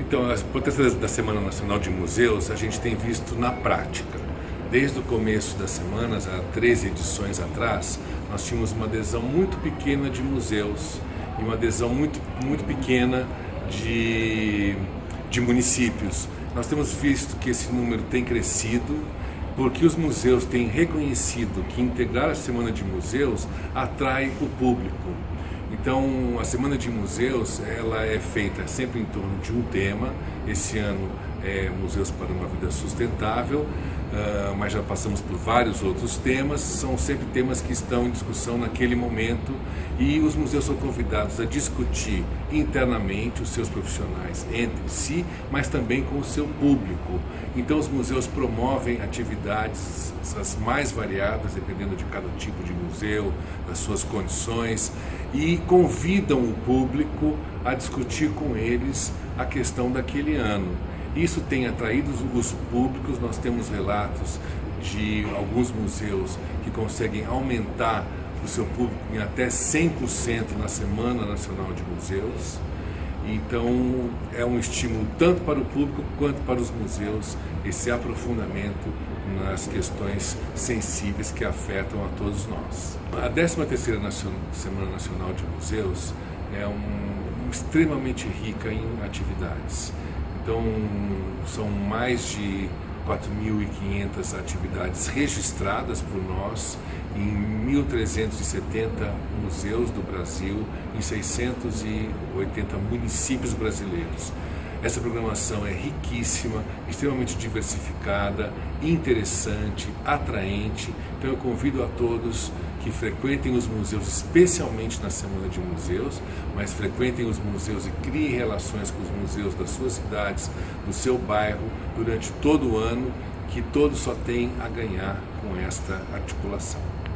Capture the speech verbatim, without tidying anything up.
Então, a importância da Semana Nacional de Museus a gente tem visto na prática. Desde o começo das semanas, há treze edições atrás, nós tínhamos uma adesão muito pequena de museus e uma adesão muito, muito pequena de, de municípios. Nós temos visto que esse número tem crescido, porque os museus têm reconhecido que integrar a Semana de Museus atrai o público. Então, a Semana de Museus, ela é feita sempre em torno de um tema. Esse ano é Museus para uma Vida Sustentável, uh, mas já passamos por vários outros temas. São sempre temas que estão em discussão naquele momento e os museus são convidados a discutir internamente os seus profissionais entre si, mas também com o seu público. Então, os museus promovem atividades as mais variadas, dependendo de cada tipo de museu, das suas condições, e convidam o público a discutir com eles a questão daquele ano. Isso tem atraído os públicos. Nós temos relatos de alguns museus que conseguem aumentar o seu público em até cem por cento na Semana Nacional de Museus. Então, é um estímulo tanto para o público quanto para os museus, esse aprofundamento nas questões sensíveis que afetam a todos nós. A décima terceira Semana Nacional de Museus é um, um, extremamente rica em atividades. Então, são mais de quatro mil e quinhentas atividades registradas por nós em mil trezentos e setenta museus do Brasil, em seiscentos e oitenta municípios brasileiros. Essa programação é riquíssima, extremamente diversificada, interessante, atraente. Então eu convido a todos que frequentem os museus, especialmente na Semana de Museus, mas frequentem os museus e criem relações com os museus das suas cidades, do seu bairro, durante todo o ano, que todos só têm a ganhar com esta articulação.